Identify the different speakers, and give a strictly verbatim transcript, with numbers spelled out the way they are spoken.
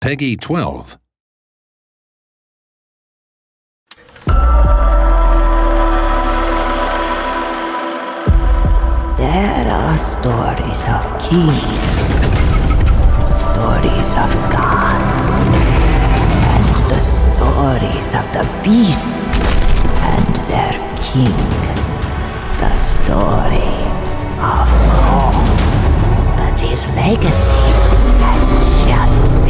Speaker 1: Peggy twelve.
Speaker 2: There are stories of kings, stories of gods, and the stories of the beasts and their king. The story of Kong, but his legacy had just